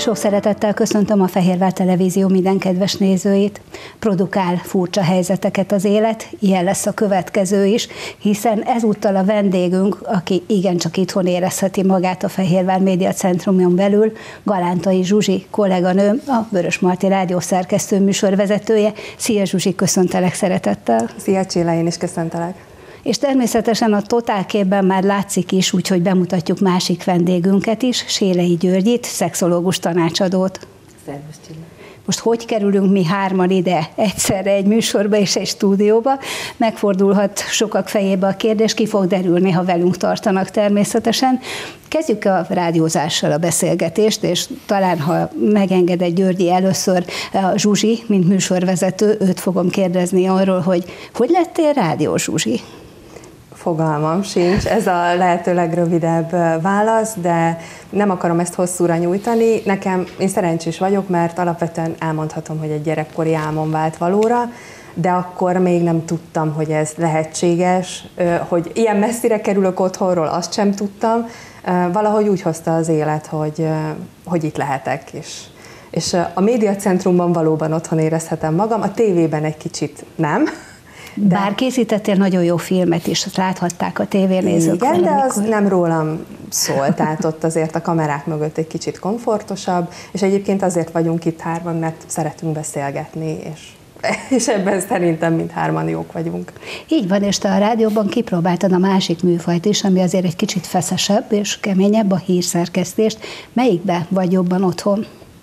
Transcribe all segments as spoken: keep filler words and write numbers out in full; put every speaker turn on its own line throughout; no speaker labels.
Sok szeretettel köszöntöm a Fehérvár Televízió minden kedves nézőit. Produkál furcsa helyzeteket az élet, ilyen lesz a következő is, hiszen ezúttal a vendégünk, aki igencsak itthon érezheti magát a Fehérvár Média Centrumon belül, Galántai Zsuzsi kolléganőm, a Vörösmarty Rádió szerkesztő műsorvezetője. Szia Zsuzsi, köszöntelek szeretettel.
Szia Csilla, én is köszöntelek.
És természetesen a totálképben már látszik is, úgyhogy bemutatjuk másik vendégünket is, Sélei Györgyit, szexológus tanácsadót.
Szervusz Csilla.
Most hogy kerülünk mi hárman ide egyszerre egy műsorba és egy stúdióba? Megfordulhat sokak fejébe a kérdés, ki fog derülni, ha velünk tartanak természetesen. Kezdjük a rádiózással a beszélgetést, és talán, ha megengedett Györgyi először, a Zsuzsi, mint műsorvezető, őt fogom kérdezni arról, hogy hogy lettél rádió Zsuzsi?
Fogalmam sincs, ez a lehető legrövidebb válasz, de nem akarom ezt hosszúra nyújtani. Nekem, én szerencsés vagyok, mert alapvetően elmondhatom, hogy egy gyerekkori álmom vált valóra, de akkor még nem tudtam, hogy ez lehetséges, hogy ilyen messzire kerülök otthonról, azt sem tudtam. Valahogy úgy hozta az élet, hogy, hogy itt lehetek, és, és a médiacentrumban valóban otthon érezhetem magam, a tévében egy kicsit nem.
De... Bár készítettél nagyon jó filmet is, azt láthatták a tévénézők.
Igen, valamikor. De az nem rólam szól, tehát ott azért a kamerák mögött egy kicsit komfortosabb, és egyébként azért vagyunk itt hárman, mert szeretünk beszélgetni, és, és ebben szerintem mindhárman jók vagyunk.
Így van, és te a rádióban kipróbáltad a másik műfajt is, ami azért egy kicsit feszesebb és keményebb, a hírszerkesztést. Melyikbe vagy jobban otthon?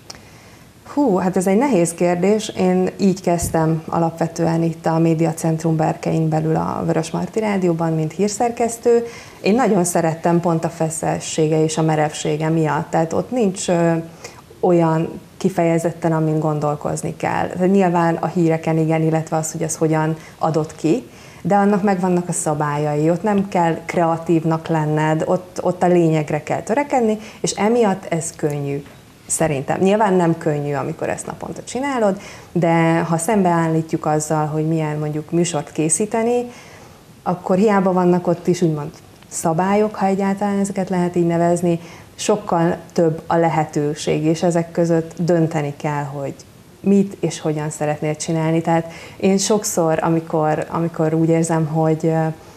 Hú, hát ez egy nehéz kérdés. Én így kezdtem alapvetően itt a Médiacentrum berkein belül a Vörösmarty Rádióban, mint hírszerkesztő. Én nagyon szerettem pont a feszessége és a merevsége miatt. Tehát ott nincs ö, olyan kifejezetten, amin gondolkozni kell. Tehát nyilván a híreken igen, illetve az, hogy az hogyan adott ki, de annak megvannak a szabályai, ott nem kell kreatívnak lenned, ott, ott a lényegre kell törekedni, és emiatt ez könnyű. Szerintem. Nyilván nem könnyű, amikor ezt naponta csinálod, de ha szembeállítjuk azzal, hogy milyen mondjuk műsort készíteni, akkor hiába vannak ott is úgymond szabályok, ha egyáltalán ezeket lehet így nevezni, sokkal több a lehetőség, és ezek között dönteni kell, hogy mit és hogyan szeretnél csinálni. Tehát én sokszor, amikor, amikor úgy érzem, hogy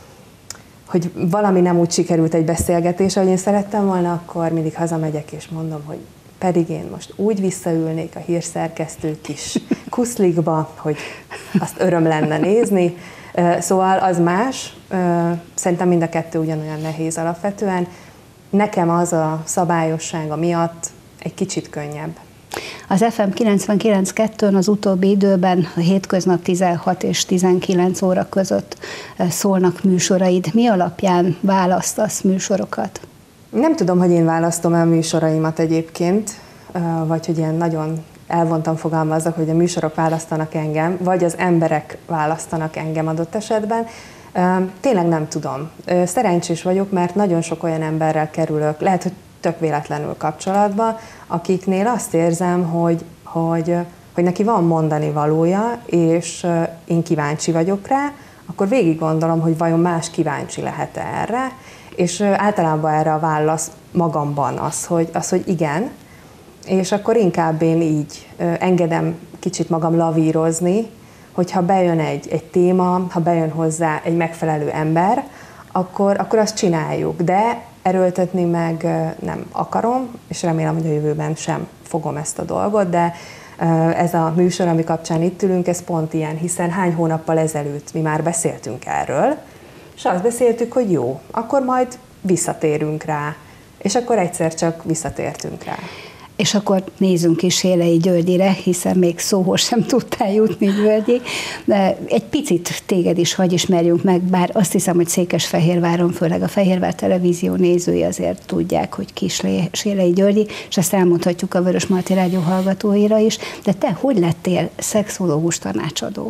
hogy valami nem úgy sikerült egy beszélgetés, ahogy én szerettem volna, akkor mindig hazamegyek és mondom, hogy pedig én most úgy visszaülnék a hírszerkesztő kis kuszlikba, hogy azt öröm lenne nézni. Szóval az más, szerintem mind a kettő ugyanolyan nehéz alapvetően. Nekem az a szabályossága miatt egy kicsit könnyebb.
Az ef em kilencvenkilenc kettőn az utóbbi időben a hétköznap tizenhat és tizenkilenc óra között szólnak műsoraid. Mi alapján választasz műsorokat?
Nem tudom, hogy én választom el műsoraimat egyébként, vagy hogy ilyen nagyon elvontan fogalmazzak, hogy a műsorok választanak engem, vagy az emberek választanak engem adott esetben. Tényleg nem tudom. Szerencsés vagyok, mert nagyon sok olyan emberrel kerülök, lehet, hogy tök véletlenül kapcsolatba, akiknél azt érzem, hogy, hogy, hogy neki van mondani valója, és én kíváncsi vagyok rá, akkor végig gondolom, hogy vajon más kíváncsi lehet erre, és általában erre a válasz magamban az, hogy, az, hogy igen, és akkor inkább én így engedem kicsit magam lavírozni, hogyha bejön egy, egy téma, ha bejön hozzá egy megfelelő ember, akkor, akkor azt csináljuk, de erőltetni meg nem akarom, és remélem, hogy a jövőben sem fogom ezt a dolgot, de ez a műsor, ami kapcsán itt ülünk, ez pont ilyen, hiszen hány hónappal ezelőtt mi már beszéltünk erről, és azt beszéltük, hogy jó, akkor majd visszatérünk rá, és akkor egyszer csak visszatértünk rá.
És akkor nézzünk is Sélei Györgyire, hiszen még szóhoz sem tudtál jutni, Györgyi. De egy picit téged is hagy ismerjünk meg, bár azt hiszem, hogy Székesfehérváron, főleg a Fehérvár Televízió nézői azért tudják, hogy ki Sélei Györgyi, és ezt elmondhatjuk a Vörösmarty Rádió hallgatóira is. De te hogy lettél szexológus tanácsadó?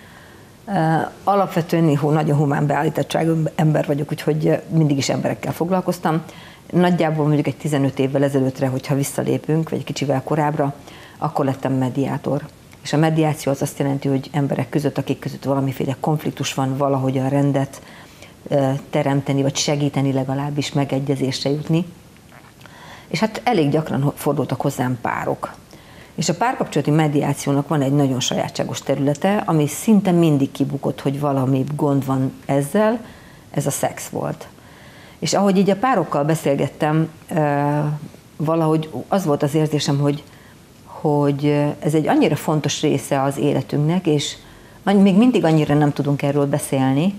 Alapvetően nagyon humán beállítottságú ember vagyok, úgyhogy mindig is emberekkel foglalkoztam. Nagyjából mondjuk egy tizenöt évvel ezelőttre, hogyha visszalépünk, vagy egy kicsivel korábbra, akkor lettem mediátor. És a mediáció az azt jelenti, hogy emberek között, akik között valamiféle konfliktus van, valahogy a rendet teremteni, vagy segíteni legalábbis megegyezésre jutni. és hát elég gyakran fordultak hozzám párok. És a párkapcsolati mediációnak van egy nagyon sajátságos területe, ami szinte mindig kibukott, hogy valami gond van ezzel, ez a szex volt. És ahogy így a párokkal beszélgettem, valahogy az volt az érzésem, hogy, hogy ez egy annyira fontos része az életünknek, és még mindig annyira nem tudunk erről beszélni.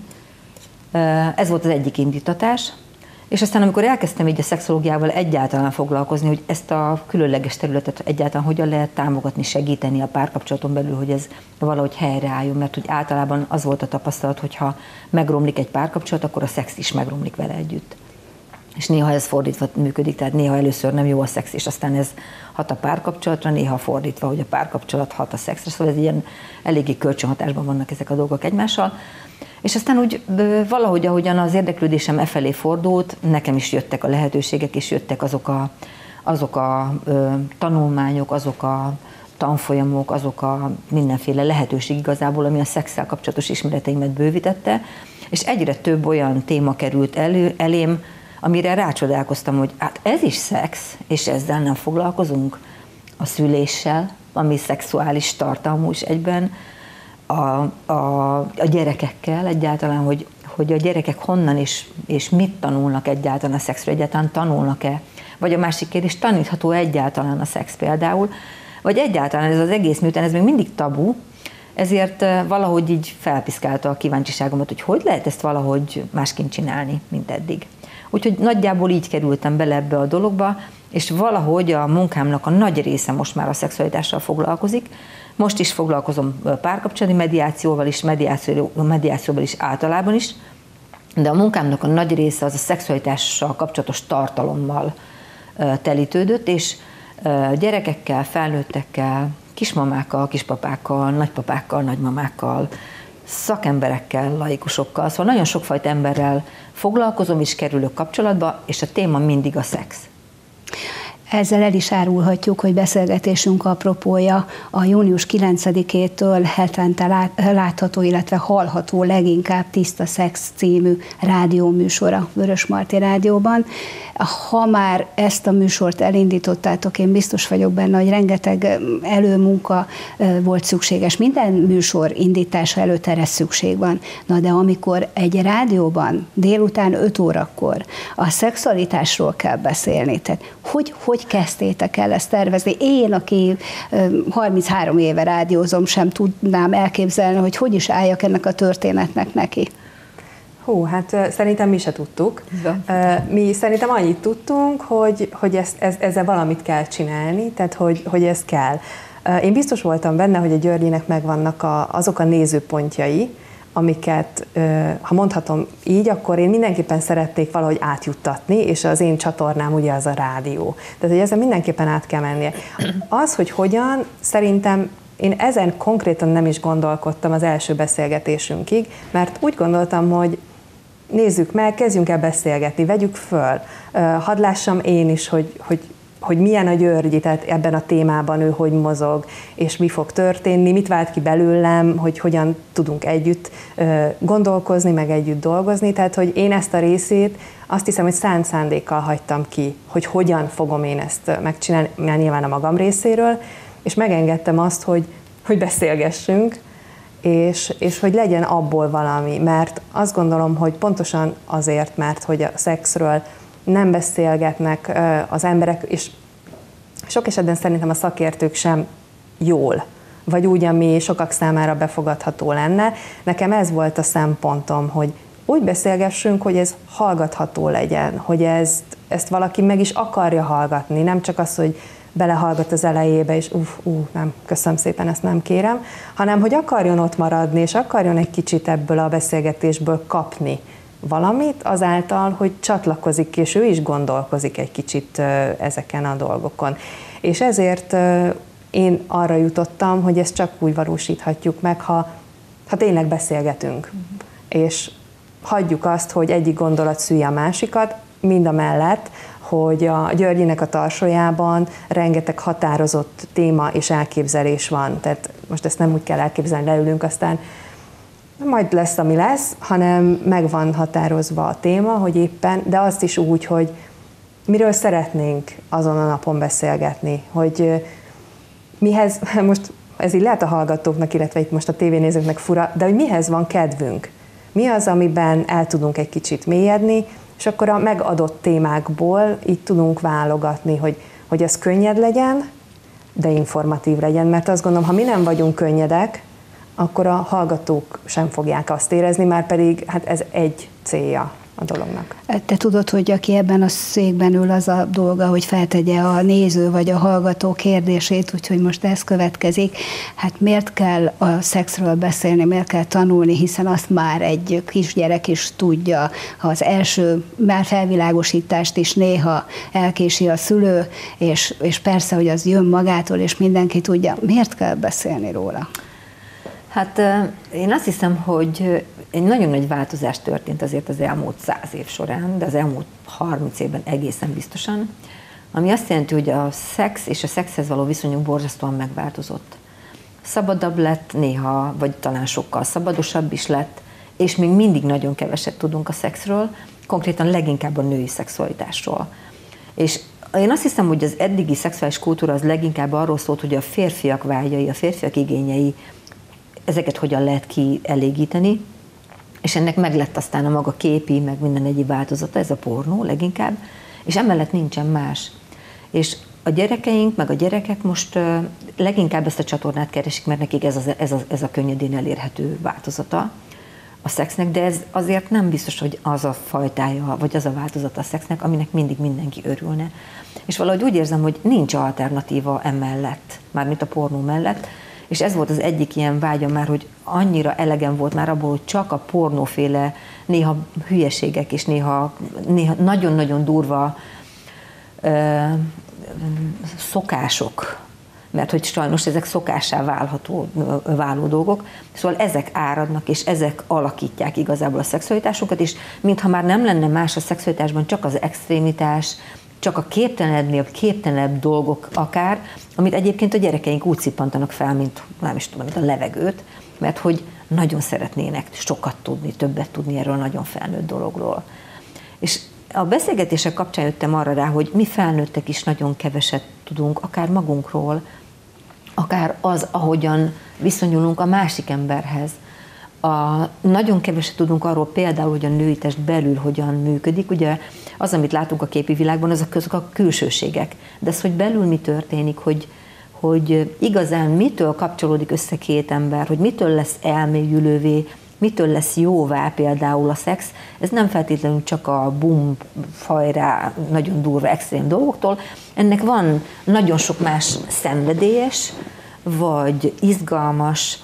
Ez volt az egyik indítatás. És aztán, amikor elkezdtem így a szexológiával egyáltalán foglalkozni, hogy ezt a különleges területet egyáltalán hogyan lehet támogatni, segíteni a párkapcsolaton belül, hogy ez valahogy helyreálljon, mert hogy általában az volt a tapasztalat, hogy ha megromlik egy párkapcsolat, akkor a szex is megromlik vele együtt. És néha ez fordítva működik, tehát néha először nem jó a szex, és aztán ez hat a párkapcsolatra, néha fordítva, hogy a párkapcsolat hat a szexre, szóval ez ilyen eléggé kölcsönhatásban vannak ezek a dolgok egymással. És aztán úgy valahogy, ahogyan az érdeklődésem e felé fordult, nekem is jöttek a lehetőségek, és jöttek azok a, azok a ö, tanulmányok, azok a tanfolyamok, azok a mindenféle lehetőség igazából, ami a szexszel kapcsolatos ismereteimet bővítette, és egyre több olyan téma került elő, elém, amire rácsodálkoztam, hogy hát ez is szex, és ezzel nem foglalkozunk. A szüléssel, ami szexuális tartalmú is egyben, a, a, a gyerekekkel egyáltalán, hogy, hogy a gyerekek honnan és, és mit tanulnak egyáltalán a szexről, egyáltalán tanulnak-e, vagy a másik kérdés, tanítható egyáltalán a szex például, vagy egyáltalán ez az egész, miután ez még mindig tabu, ezért valahogy így felpiszkálta a kíváncsiságomat, hogy hogy lehet ezt valahogy másként csinálni, mint eddig. Úgyhogy nagyjából így kerültem bele ebbe a dologba, és valahogy a munkámnak a nagy része most már a szexualitással foglalkozik. Most is foglalkozom párkapcsolati mediációval is, mediáció, mediációval is általában is, de a munkámnak a nagy része az a szexualitással kapcsolatos tartalommal telítődött, és gyerekekkel, felnőttekkel, kismamákkal, kispapákkal, nagypapákkal, nagymamákkal, szakemberekkel, laikusokkal, szóval nagyon sokfajta emberrel foglalkozom és kerülök kapcsolatba, és a téma mindig a szex.
Ezzel el is árulhatjuk, hogy beszélgetésünk apropója a június kilencedikétől hetente látható, illetve hallható leginkább Tiszta Szex című rádióműsora Vörösmarty Rádióban. Ha már ezt a műsort elindítottátok, én biztos vagyok benne, hogy rengeteg előmunka volt szükséges. Minden műsor indítása előtt erre szükség van. Na de amikor egy rádióban délután öt órakor a szexualitásról kell beszélni, tehát hogy, hogy kezdtétek el ezt tervezni? Én, aki harminchárom éve rádiózom, sem tudnám elképzelni, hogy hogy is álljak ennek a történetnek neki.
Hú, hát szerintem mi se tudtuk. De. Mi szerintem annyit tudtunk, hogy, hogy ezt, ez, ezzel valamit kell csinálni, tehát hogy, hogy ez kell. Én biztos voltam benne, hogy a Györgyinek megvannak a, azok a nézőpontjai, amiket, ha mondhatom így, akkor én mindenképpen szerették valahogy átjuttatni, és az én csatornám ugye az a rádió. Tehát, hogy ezen mindenképpen át kell mennie. Az, hogy hogyan, szerintem én ezen konkrétan nem is gondolkodtam az első beszélgetésünkig, mert úgy gondoltam, hogy nézzük meg, kezdjünk el beszélgetni, vegyük föl. Hadd lássam én is, hogy, hogy, hogy milyen a Györgyi, tehát ebben a témában ő hogy mozog, és mi fog történni, mit vált ki belőlem, hogy hogyan tudunk együtt gondolkozni, meg együtt dolgozni. Tehát, hogy én ezt a részét azt hiszem, hogy szánt szándékkal hagytam ki, hogy hogyan fogom én ezt megcsinálni, nyilván a magam részéről, és megengedtem azt, hogy, hogy beszélgessünk, és, és hogy legyen abból valami, mert azt gondolom, hogy pontosan azért, mert hogy a szexről nem beszélgetnek az emberek, és sok esetben szerintem a szakértők sem jól, vagy úgy, ami sokak számára befogadható lenne. Nekem ez volt a szempontom, hogy úgy beszélgessünk, hogy ez hallgatható legyen, hogy ezt, ezt valaki meg is akarja hallgatni, nem csak az, hogy belehallgat az elejébe, és uff, uff, nem, köszönöm szépen, ezt nem kérem, hanem hogy akarjon ott maradni, és akarjon egy kicsit ebből a beszélgetésből kapni valamit, azáltal, hogy csatlakozik, és ő is gondolkozik egy kicsit ezeken a dolgokon. És ezért én arra jutottam, hogy ezt csak úgy valósíthatjuk meg, ha, ha tényleg beszélgetünk, mm. és hagyjuk azt, hogy egyik gondolat szülje a másikat, mind a mellett, hogy a Györgyinek a tarsójában rengeteg határozott téma és elképzelés van. Tehát most ezt nem úgy kell elképzelni, leülünk, aztán majd lesz, ami lesz, hanem meg van határozva a téma, hogy éppen, de azt is úgy, hogy miről szeretnénk azon a napon beszélgetni, hogy mihez, most ez így lehet a hallgatóknak, illetve itt most a tévénézőknek fura, de hogy mihez van kedvünk? Mi az, amiben el tudunk egy kicsit mélyedni, és akkor a megadott témákból így tudunk válogatni, hogy, hogy ez könnyed legyen, de informatív legyen, mert azt gondolom, ha mi nem vagyunk könnyedek, akkor a hallgatók sem fogják azt érezni, már pedig hát ez egy célja a dolognak.
Te tudod, hogy aki ebben a székben ül, az a dolga, hogy feltegye a néző vagy a hallgató kérdését, úgyhogy most ez következik. Hát miért kell a szexről beszélni, miért kell tanulni, hiszen azt már egy kisgyerek is tudja. Ha az első már felvilágosítást is néha elkési a szülő, és, és persze, hogy az jön magától, és mindenki tudja. Miért kell beszélni róla?
Hát én azt hiszem, hogy egy nagyon nagy változás történt azért az elmúlt száz év során, de az elmúlt harminc évben egészen biztosan, ami azt jelenti, hogy a szex és a szexhez való viszonyunk borzasztóan megváltozott. Szabadabb lett néha, vagy talán sokkal szabadosabb is lett, és még mindig nagyon keveset tudunk a szexről, konkrétan leginkább a női szexualitásról. És én azt hiszem, hogy az eddigi szexuális kultúra az leginkább arról szólt, hogy a férfiak vágyai, a férfiak igényei, ezeket hogyan lehet kielégíteni, és ennek meg lett aztán a maga képi, meg minden egyéb változata, ez a pornó leginkább, és emellett nincsen más. És a gyerekeink, meg a gyerekek most uh, leginkább ezt a csatornát keresik, mert nekik ez, az, ez, a, ez a könnyedén elérhető változata a szexnek, de ez azért nem biztos, hogy az a fajtája, vagy az a változata a szexnek, aminek mindig mindenki örülne. És valahogy úgy érzem, hogy nincs alternatíva emellett, mármint a pornó mellett, és ez volt az egyik ilyen vágyam már, hogy annyira elegem volt már abból, hogy csak a pornóféle néha hülyeségek és néha, néha nagyon-nagyon durva ö, szokások, mert hogy sajnos ezek szokássá válható, váló dolgok, szóval ezek áradnak, és ezek alakítják igazából a szexualitásunkat, és mintha már nem lenne más a szexualitásban, csak az extrémitás, csak a képtelenebbnél képtelenebb dolgok akár, amit egyébként a gyerekeink úgy szippantanak fel, mint nem is tudom, mint a levegőt, mert hogy nagyon szeretnének sokat tudni, többet tudni erről a nagyon felnőtt dologról. És a beszélgetések kapcsán jöttem arra rá, hogy mi felnőttek is nagyon keveset tudunk, akár magunkról, akár az, ahogyan viszonyulunk a másik emberhez. A, nagyon keveset tudunk arról például, hogy a női test belül hogyan működik. Ugye az, amit látunk a képi világban, azok, azok a külsőségek. De az, hogy belül mi történik, hogy, hogy igazán mitől kapcsolódik össze két ember, hogy mitől lesz elmélyülővé, mitől lesz jóvá például a szex, ez nem feltétlenül csak a bum, fajrá, nagyon durva, extrém dolgoktól. Ennek van nagyon sok más szenvedélyes, vagy izgalmas,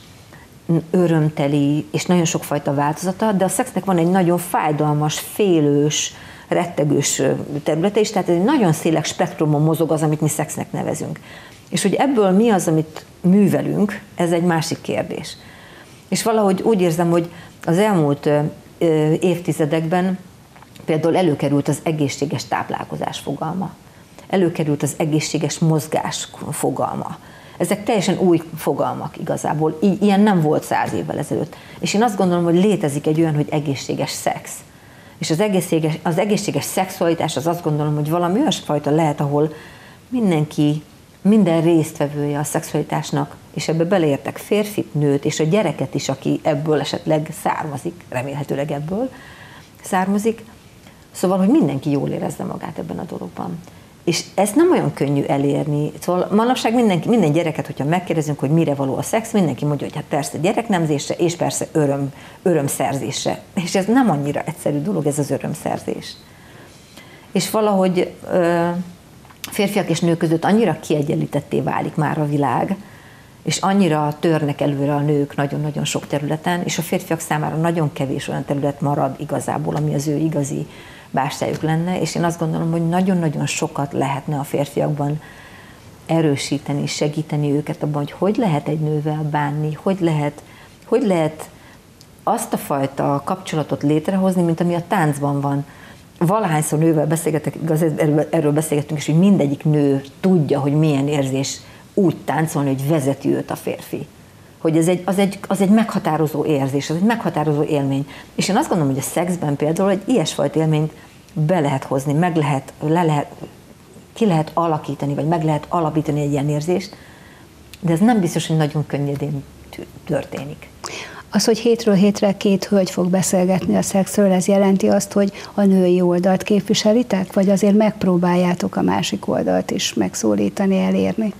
örömteli és nagyon sokfajta változata, de a szexnek van egy nagyon fájdalmas, félős, rettegős területe is, tehát egy nagyon széles spektrumon mozog az, amit mi szexnek nevezünk. És hogy ebből mi az, amit művelünk, ez egy másik kérdés. És valahogy úgy érzem, hogy az elmúlt évtizedekben például előkerült az egészséges táplálkozás fogalma, előkerült az egészséges mozgás fogalma. Ezek teljesen új fogalmak igazából, I- ilyen nem volt száz évvel ezelőtt. És én azt gondolom, hogy létezik egy olyan, hogy egészséges szex. És az egészséges, az egészséges szexualitás, az azt gondolom, hogy valami olyasfajta lehet, ahol mindenki, minden résztvevője a szexualitásnak, és ebbe beleértek férfit, nőt, és a gyereket is, aki ebből esetleg származik, remélhetőleg ebből származik. Szóval, hogy mindenki jól érezze magát ebben a dologban. És ezt nem olyan könnyű elérni. Szóval manapság mindenki, minden gyereket, hogyha megkérdezünk, hogy mire való a szex, mindenki mondja, hogy hát persze gyereknemzésre, és persze öröm, örömszerzésre. És ez nem annyira egyszerű dolog, ez az örömszerzés. És valahogy ö, férfiak és nők között annyira kiegyenlítetté válik már a világ, és annyira törnek előre a nők nagyon-nagyon sok területen, és a férfiak számára nagyon kevés olyan terület marad igazából, ami az ő igazi bástyájuk lenne, és én azt gondolom, hogy nagyon-nagyon sokat lehetne a férfiakban erősíteni, segíteni őket abban, hogy hogy lehet egy nővel bánni, hogy lehet, hogy lehet azt a fajta kapcsolatot létrehozni, mint ami a táncban van. Valahányszor nővel beszélgetek, igaz, erről, erről beszélgettünk is, hogy mindegyik nő tudja, hogy milyen érzés úgy táncolni, hogy vezeti őt a férfi. Hogy ez egy, az, egy, az egy meghatározó érzés, az egy meghatározó élmény. És én azt gondolom, hogy a szexben például egy ilyesfajta élményt be lehet hozni, meg lehet, le lehet, ki lehet alakítani, vagy meg lehet alapítani egy ilyen érzést, de ez nem biztos, hogy nagyon könnyedén történik.
Az, hogy hétről hétre két hölgy fog beszélgetni a szexről, ez jelenti azt, hogy a női oldalt képviselitek, vagy azért megpróbáljátok a másik oldalt is megszólítani, elérni?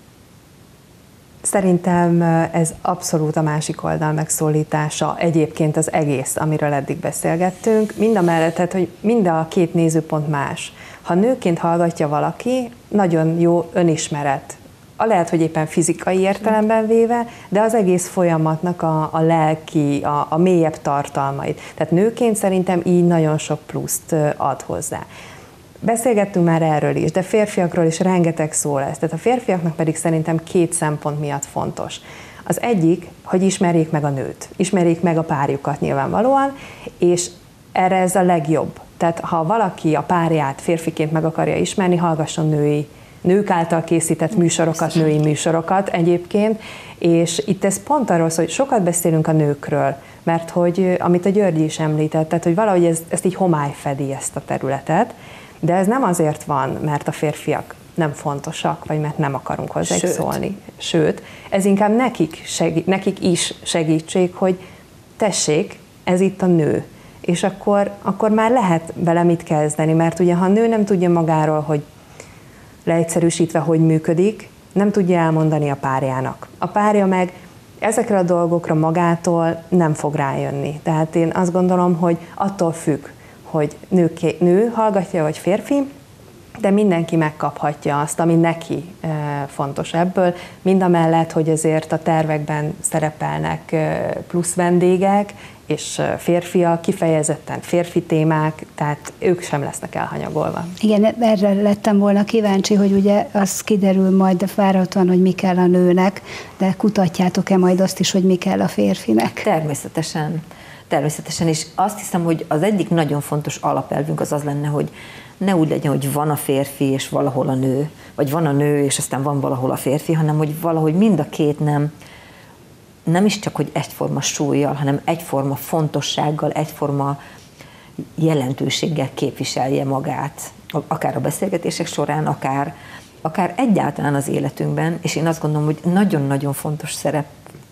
Szerintem ez abszolút a másik oldal megszólítása, egyébként az egész, amiről eddig beszélgettünk, mind a mellett, tehát, hogy mind a két nézőpont más. Ha nőként hallgatja valaki, nagyon jó önismeret. A lehet, hogy éppen fizikai értelemben véve, de az egész folyamatnak a, a lelki, a, a mélyebb tartalmait. Tehát nőként szerintem így nagyon sok pluszt ad hozzá. Beszélgettünk már erről is, de férfiakról is rengeteg szó lesz. Tehát a férfiaknak pedig szerintem két szempont miatt fontos. Az egyik, hogy ismerjék meg a nőt, ismerjék meg a párjukat nyilvánvalóan, és erre ez a legjobb. Tehát ha valaki a párját férfiként meg akarja ismerni, hallgasson női, nők által készített műsorokat, női műsorokat egyébként, és itt ez pont arról szól, hogy sokat beszélünk a nőkről, mert hogy, amit a Györgyi is említett, tehát hogy valahogy ez, ezt így homály fedi ezt a területet, de ez nem azért van, mert a férfiak nem fontosak, vagy mert nem akarunk hozzájuk szólni. Sőt, ez inkább nekik, segít, nekik is segítség, hogy tessék, ez itt a nő. És akkor, akkor már lehet vele mit kezdeni, mert ugye ha a nő nem tudja magáról, hogy leegyszerűsítve, hogy működik, nem tudja elmondani a párjának. A párja meg ezekre a dolgokra magától nem fog rájönni. Tehát én azt gondolom, hogy attól függ, hogy nő, nő hallgatja, vagy férfi, de mindenki megkaphatja azt, ami neki fontos ebből, mindamellett, hogy azért a tervekben szerepelnek plusz vendégek, és férfiak, kifejezetten férfi témák, tehát ők sem lesznek elhanyagolva.
Igen, erre lettem volna kíváncsi, hogy ugye az kiderül majd, de várhatóan, hogy mi kell a nőnek, de kutatjátok-e majd azt is, hogy mi kell a férfinek?
Természetesen. Természetesen, és azt hiszem, hogy az egyik nagyon fontos alapelvünk az az lenne, hogy ne úgy legyen, hogy van a férfi és valahol a nő, vagy van a nő és aztán van valahol a férfi, hanem hogy valahogy mind a két nem, nem is csak, hogy egyforma súllyal, hanem egyforma fontossággal, egyforma jelentőséggel képviselje magát, akár a beszélgetések során, akár, akár egyáltalán az életünkben, és én azt gondolom, hogy nagyon-nagyon fontos szerep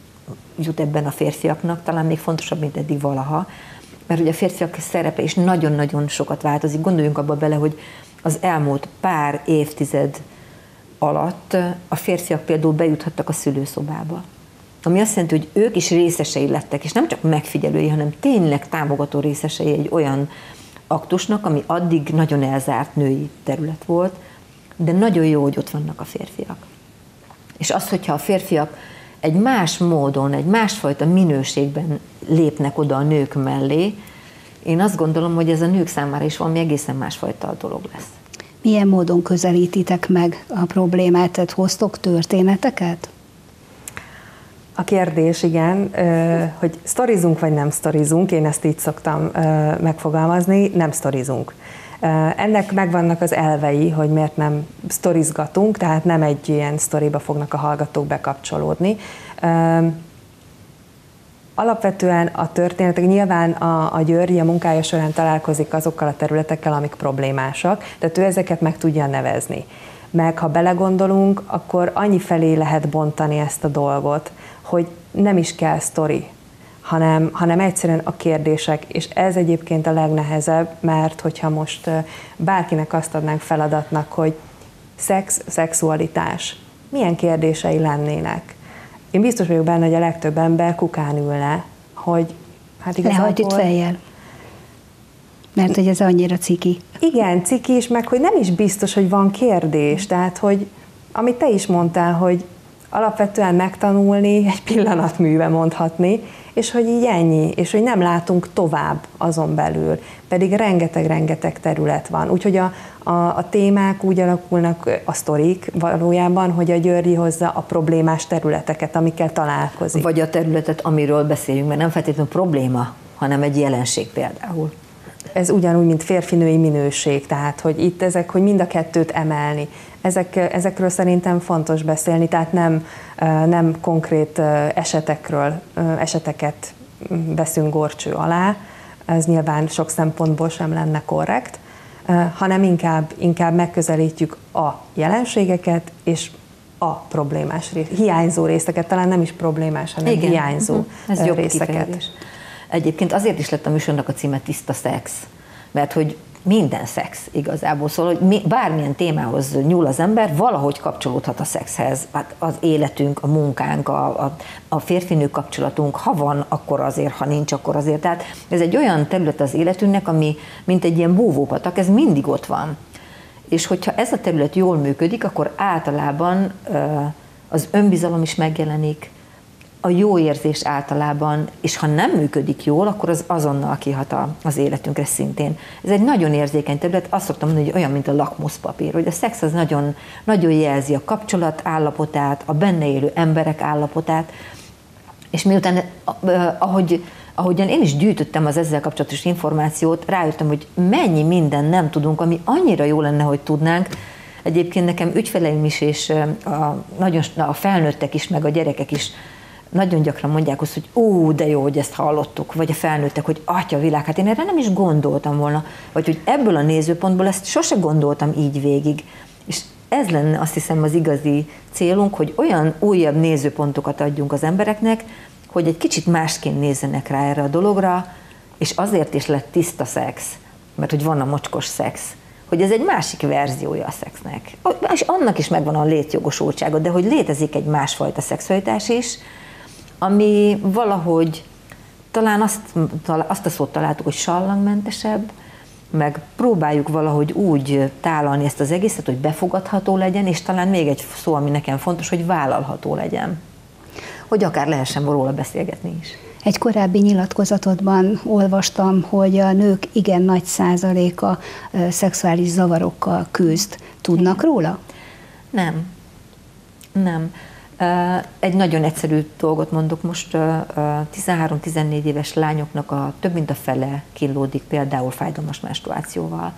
jut ebben a férfiaknak, talán még fontosabb, mint eddig valaha, mert ugye a férfiak szerepe is nagyon-nagyon sokat változik. Gondoljunk abba bele, hogy az elmúlt pár évtized alatt a férfiak például bejuthattak a szülőszobába. Ami azt jelenti, hogy ők is részesei lettek, és nem csak megfigyelői, hanem tényleg támogató részesei egy olyan aktusnak, ami addig nagyon elzárt női terület volt, de nagyon jó, hogy ott vannak a férfiak. És az, hogyha a férfiak egy más módon, egy másfajta minőségben lépnek oda a nők mellé, én azt gondolom, hogy ez a nők számára is valami egészen másfajta dolog lesz.
Milyen módon közelítitek meg a problémát? Tehát hoztok történeteket?
A kérdés, igen, hogy sztorizunk vagy nem sztorizunk, én ezt így szoktam megfogalmazni, nem sztorizunk. Ennek megvannak az elvei, hogy miért nem sztorizgatunk, tehát nem egy ilyen sztoriba fognak a hallgatók bekapcsolódni. Alapvetően a történetek, nyilván a, a Györgyi a munkája során találkozik azokkal a területekkel, amik problémásak, tehát ő ezeket meg tudja nevezni. Meg ha belegondolunk, akkor annyi felé lehet bontani ezt a dolgot, hogy nem is kell sztori, hanem, hanem egyszerűen a kérdések, és ez egyébként a legnehezebb, mert hogyha most bárkinek azt adnánk feladatnak, hogy szex, szexualitás, milyen kérdései lennének? Én biztos vagyok benne, hogy a legtöbb ember kukán ülne, hogy hát igazából...
Lehagyj itt fejjel. Mert hogy ez annyira ciki.
Igen, ciki is, meg hogy nem is biztos, hogy van kérdés. Tehát, hogy amit te is mondtál, hogy alapvetően megtanulni, egy pillanatműve mondhatni, és hogy így ennyi, és hogy nem látunk tovább azon belül, pedig rengeteg-rengeteg terület van. Úgyhogy a, a, a témák úgy alakulnak, a sztorik valójában, hogy a Györgyi hozza a problémás területeket, amikkel találkozik.
Vagy a területet, amiről beszélünk, mert nem feltétlenül probléma, hanem egy jelenség például.
Ez ugyanúgy, mint férfi-női minőség, tehát hogy itt ezek, hogy mind a kettőt emelni. Ezek, ezekről szerintem fontos beszélni, tehát nem, nem konkrét esetekről, eseteket veszünk górcső alá, ez nyilván sok szempontból sem lenne korrekt, hanem inkább, inkább megközelítjük a jelenségeket, és a problémás rész, hiányzó részeket, talán nem is problémás, hanem igen. hiányzó uh-huh. Ez jobb részeket. Kifejezés.
Egyébként azért is lett a műsornak a címe Tiszta szex, mert hogy minden szex igazából szól, hogy mi, bármilyen témához nyúl az ember, valahogy kapcsolódhat a szexhez. Hát az életünk, a munkánk, a, a, a férfinő kapcsolatunk, ha van, akkor azért, ha nincs, akkor azért. Tehát ez egy olyan terület az életünknek, ami mint egy ilyen búvópatak, ez mindig ott van. És hogyha ez a terület jól működik, akkor általában az önbizalom is megjelenik, a jó érzés általában, és ha nem működik jól, akkor az azonnal kihat az életünkre szintén. Ez egy nagyon érzékeny terület, azt szoktam mondani, hogy olyan, mint a lakmuszpapír, hogy a szex az nagyon, nagyon jelzi a kapcsolat állapotát, a benne élő emberek állapotát, és miután, ahogy, ahogyan én is gyűjtöttem az ezzel kapcsolatos információt, rájöttem, hogy mennyi minden nem tudunk, ami annyira jó lenne, hogy tudnánk. Egyébként nekem ügyfeleim is, és a, nagyon, a felnőttek is, meg a gyerekek is nagyon gyakran mondják azt, hogy ó, de jó, hogy ezt hallottuk, vagy a felnőttek, hogy atya világ, hát én erre nem is gondoltam volna, vagy hogy ebből a nézőpontból ezt sose gondoltam így végig. És ez lenne azt hiszem az igazi célunk, hogy olyan újabb nézőpontokat adjunk az embereknek, hogy egy kicsit másként nézzenek rá erre a dologra, és azért is lett tiszta szex, mert hogy van a mocskos szex, hogy ez egy másik verziója a szexnek. És annak is megvan a létjogosultsága, de hogy létezik egy másfajta szexualitás is, ami valahogy talán azt, azt a szót találtuk, hogy sallangmentesebb, meg próbáljuk valahogy úgy tálalni ezt az egészet, hogy befogadható legyen, és talán még egy szó, ami nekem fontos, hogy vállalható legyen. Hogy akár lehessen róla beszélgetni is.
Egy korábbi nyilatkozatodban olvastam, hogy a nők igen nagy százaléka szexuális zavarokkal küzd. Tudnak róla?
Nem. Nem. Egy nagyon egyszerű dolgot mondok most, tizenhárom-tizennégy éves lányoknak a több mint a fele kínlódik például fájdalmas menstruációval.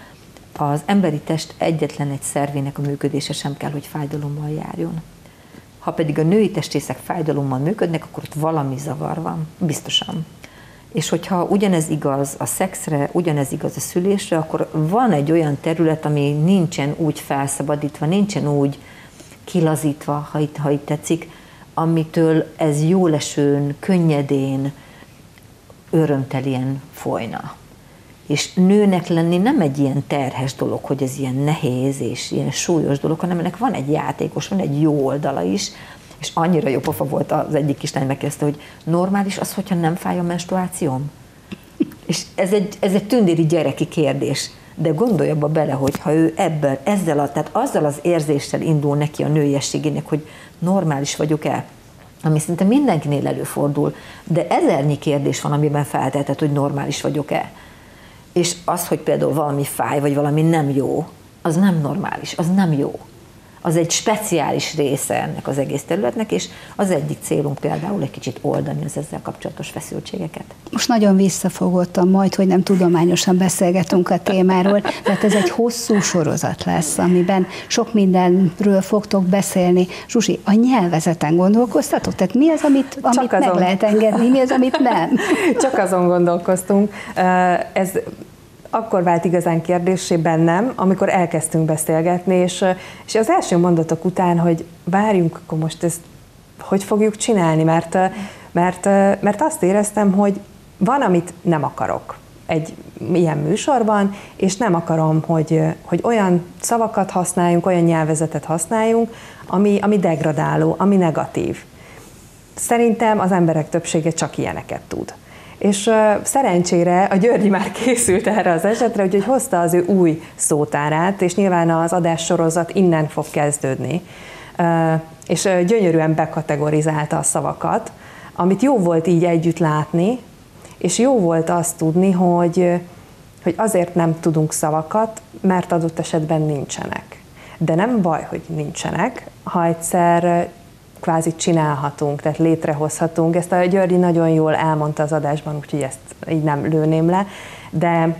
Az emberi test egyetlen egy szervének a működése sem kell, hogy fájdalommal járjon. Ha pedig a női testrészek fájdalommal működnek, akkor ott valami zavar van, biztosan. És hogyha ugyanez igaz a szexre, ugyanez igaz a szülésre, akkor van egy olyan terület, ami nincsen úgy felszabadítva, nincsen úgy kilazítva, ha itt, ha itt tetszik, amitől ez jólesőn, könnyedén, örömtelien folyna. És nőnek lenni nem egy ilyen terhes dolog, hogy ez ilyen nehéz és ilyen súlyos dolog, hanem ennek van egy játékos, van egy jó oldala is, és annyira jó pofa volt az egyik kislány, megkezdte, hogy normális az, hogyha nem fáj a menstruációm? És ez egy, ez egy tündéri gyereki kérdés. De gondolj abba bele, hogy ha ő ebből, ezzel a, tehát azzal az érzéssel indul neki a nőiességének, hogy normális vagyok-e, ami szinte mindenkinél előfordul, de ezernyi kérdés van, amiben felteheted, hogy normális vagyok-e. És az, hogy például valami fáj, vagy valami nem jó, az nem normális, az nem jó. Az egy speciális része ennek az egész területnek, és az egyik célunk például egy kicsit oldani az ezzel kapcsolatos feszültségeket.
Most nagyon visszafogottam majd, hogy nem tudományosan beszélgetünk a témáról, tehát ez egy hosszú sorozat lesz, amiben sok mindenről fogtok beszélni. Zsuzsi, a nyelvezeten gondolkoztatok? Tehát mi az, amit, amit meg lehet engedni, mi az, amit nem?
Csak azon gondolkoztunk. Ez akkor vált igazán kérdéssé bennem, amikor elkezdtünk beszélgetni, és, és az első mondatok után, hogy várjunk, akkor most ezt hogy fogjuk csinálni, mert, mert, mert azt éreztem, hogy van, amit nem akarok egy ilyen műsorban, és nem akarom, hogy, hogy olyan szavakat használjunk, olyan nyelvezetet használjunk, ami, ami degradáló, ami negatív. Szerintem az emberek többsége csak ilyeneket tud. És uh, szerencsére a Györgyi már készült erre az esetre, úgyhogy hozta az ő új szótárát, és nyilván az adássorozat innen fog kezdődni. Uh, és uh, gyönyörűen bekategorizálta a szavakat, amit jó volt így együtt látni, és jó volt azt tudni, hogy, hogy azért nem tudunk szavakat, mert adott esetben nincsenek. De nem baj, hogy nincsenek, ha egyszer kvázi csinálhatunk, tehát létrehozhatunk. Ezt a Györgyi nagyon jól elmondta az adásban, úgyhogy ezt így nem lőném le, de,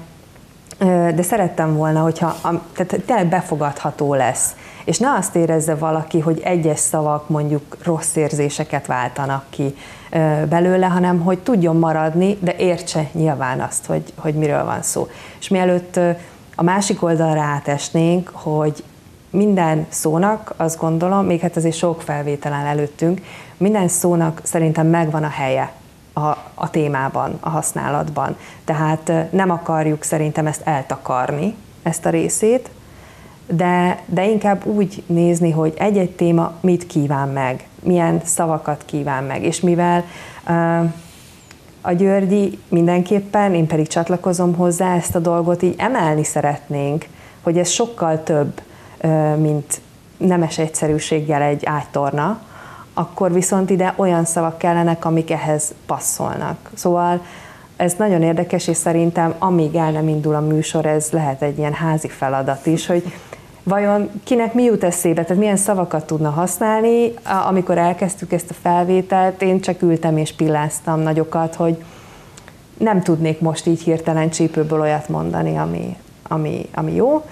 de szerettem volna, hogyha tehát tényleg befogadható lesz, és ne azt érezze valaki, hogy egyes szavak mondjuk rossz érzéseket váltanak ki belőle, hanem hogy tudjon maradni, de értse nyilván azt, hogy, hogy miről van szó. És mielőtt a másik oldalra átesnénk, hogy minden szónak, azt gondolom, még hát azért sok felvételen előttünk, minden szónak szerintem megvan a helye a, a témában, a használatban. Tehát nem akarjuk szerintem ezt eltakarni, ezt a részét, de, de inkább úgy nézni, hogy egy-egy téma mit kíván meg, milyen szavakat kíván meg, és mivel uh, a Györgyi mindenképpen, én pedig csatlakozom hozzá, ezt a dolgot így emelni szeretnénk, hogy ez sokkal több, uh, mint nemes egyszerűséggel egy ágytorna, akkor viszont ide olyan szavak kellenek, amik ehhez passzolnak. Szóval ez nagyon érdekes, és szerintem amíg el nem indul a műsor, ez lehet egy ilyen házi feladat is, hogy vajon kinek mi jut eszébe, tehát milyen szavakat tudna használni. Amikor elkezdtük ezt a felvételt, én csak ültem és pilláztam nagyokat, hogy nem tudnék most így hirtelen csípőből olyat mondani, ami, ami, ami jó,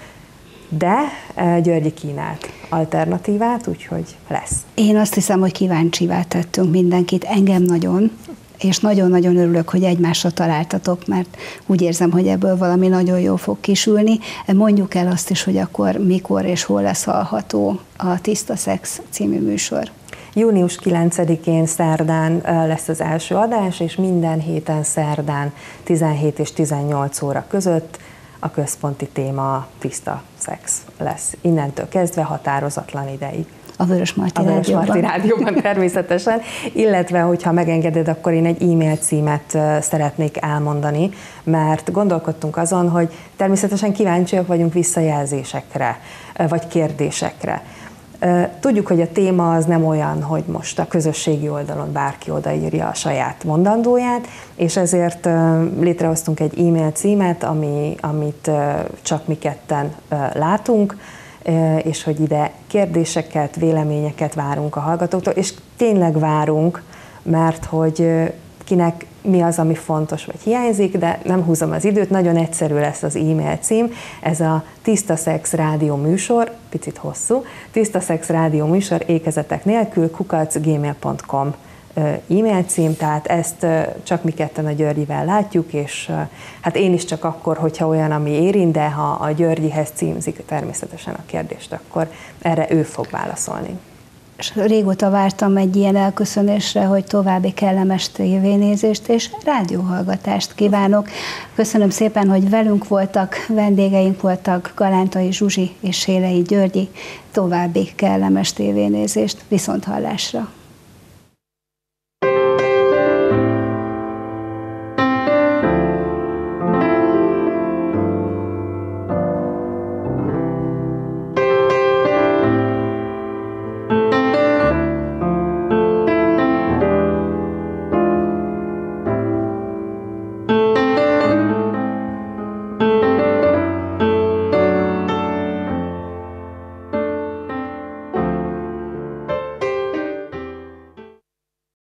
de Györgyi kínált alternatívát, úgyhogy lesz.
Én azt hiszem, hogy kíváncsivá tettünk mindenkit, engem nagyon, és nagyon-nagyon örülök, hogy egymásra találtatok, mert úgy érzem, hogy ebből valami nagyon jó fog kisülni. Mondjuk el azt is, hogy akkor mikor és hol lesz hallható a Tiszta Szex című műsor.
június kilencedikén szerdán lesz az első adás, és minden héten szerdán tizenhét és tizennyolc óra között a központi téma a tiszta szex lesz. Innentől kezdve határozatlan ideig.
A Vörösmarty
a Vörösmarty Rádióban. Rádióban természetesen, illetve, hogyha megengeded, akkor én egy e-mail címet szeretnék elmondani, mert gondolkodtunk azon, hogy természetesen kíváncsiak vagyunk visszajelzésekre, vagy kérdésekre. Tudjuk, hogy a téma az nem olyan, hogy most a közösségi oldalon bárki odaírja a saját mondandóját, és ezért létrehoztunk egy e-mail címet, ami, amit csak mi ketten látunk, és hogy ide kérdéseket, véleményeket várunk a hallgatóktól, és tényleg várunk, mert hogy kinek mi az, ami fontos vagy hiányzik, de nem húzom az időt, nagyon egyszerű lesz az e-mail cím, ez a Tiszta Szex Rádió műsor, picit hosszú, Tiszta Szex Rádió műsor ékezetek nélkül kukac gmail pont com e-mail cím, tehát ezt csak mi ketten a Györgyivel látjuk, és hát én is csak akkor, hogyha olyan, ami érint, de ha a Györgyihez címzik természetesen a kérdést, akkor erre ő fog válaszolni.
És régóta vártam egy ilyen elköszönésre, hogy további kellemes tévénézést és rádióhallgatást kívánok. Köszönöm szépen, hogy velünk voltak, vendégeink voltak, Galántai Zsuzsi és Sélei Györgyi. További kellemes tévénézést, viszonthallásra!